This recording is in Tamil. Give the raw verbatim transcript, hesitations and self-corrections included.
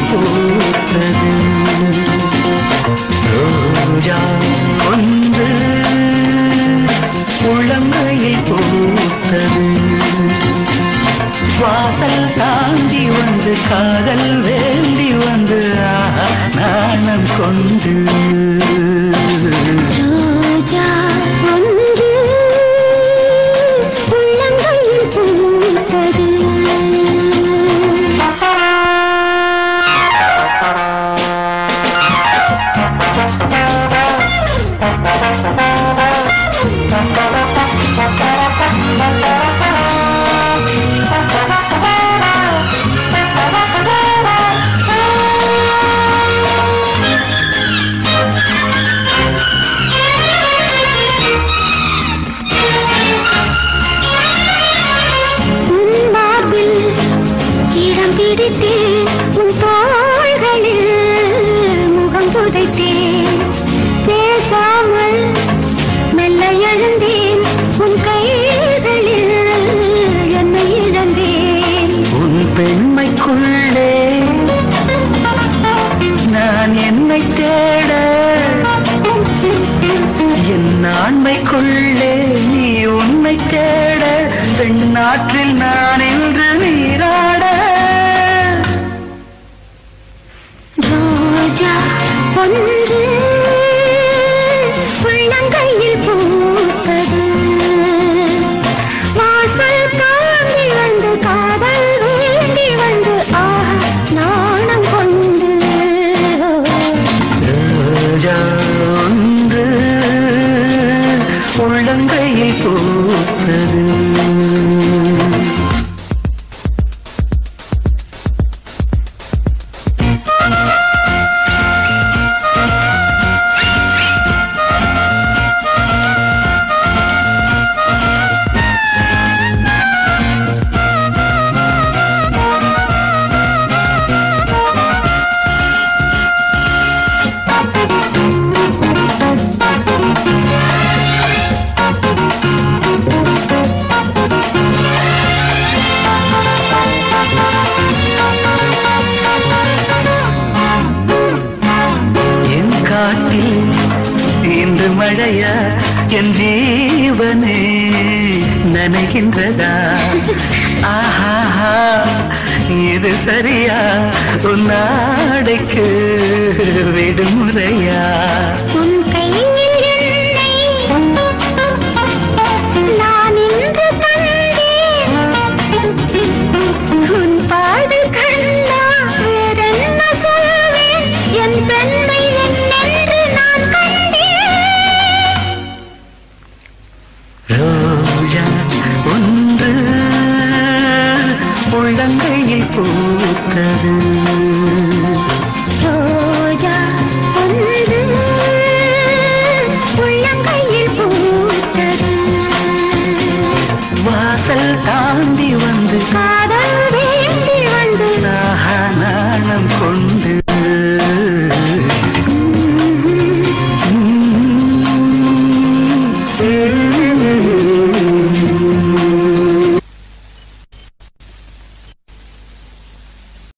பூத்தது ரோஜா ஒன்று உள்ளங்கையில் பூத்தது வாசல் தாண்டி வந்து காதல் வேண்டி வந்து நாணம் கொண்டு ரோஜா ஒன்று உள்ளங்கையில் பூத்தது பெண்மைக்குள்ளே நான் என்னை தேட என் ஆண்மைக்குள்ளே நீ உன்னை தேட பெண்ணாற்றில் நான் இன்று நீராட ரோஜா ஒன்று உள்ளங்கையில் பூத்தது வாசல் தாண்டி வந்து காதல் வேண்டி வந்து ஆ நாணம் கொண்டு ரோஜா ஒன்று உள்ளங்கையில் பூத்தது இன்று மழையா என் ஜீவனே நனைகின்றதா ஆஹா இது சரியா உன் நாடைக்கு விடுமுறையா உன் கையில் என்னை நான் இன்று கண்டேன் உன் பாடு கண்டா வேறென்ன சொல்வேன் என் பெண்மை என்னென்று நான் கண்டேன் ரோஜா ஒன்று உள்ளங்கையில் பூத்தது